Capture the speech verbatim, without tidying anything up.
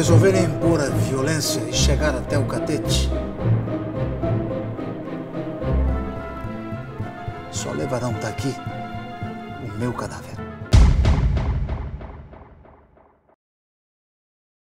resolverem impor a violência e chegar até o catete, só levarão daqui o meu cadáver.